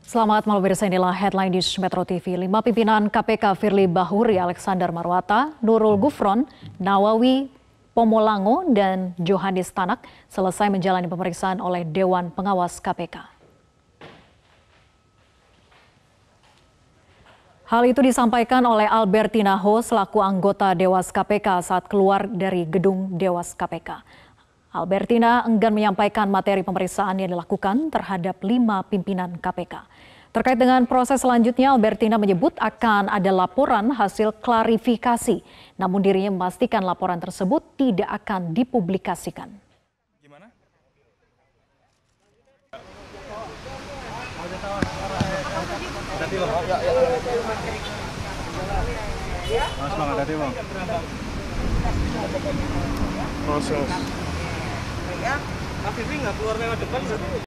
Selamat malam pemirsa, inilah headline news Metro TV. 5 pimpinan KPK Firly Bahuri, Alexander Marwata, Nurul Gufron, Nawawi Pomolango, dan Johannes Tanak selesai menjalani pemeriksaan oleh Dewan Pengawas KPK. Hal itu disampaikan oleh Albertina Ho selaku anggota Dewas KPK saat keluar dari gedung Dewas KPK. Albertina enggan menyampaikan materi pemeriksaan yang dilakukan terhadap 5 pimpinan KPK. Terkait dengan proses selanjutnya, Albertina menyebut akan ada laporan hasil klarifikasi, namun dirinya memastikan laporan tersebut tidak akan dipublikasikan. Gimana? Proses. Ya, Kak Vivi nggak keluar lewat depan berarti?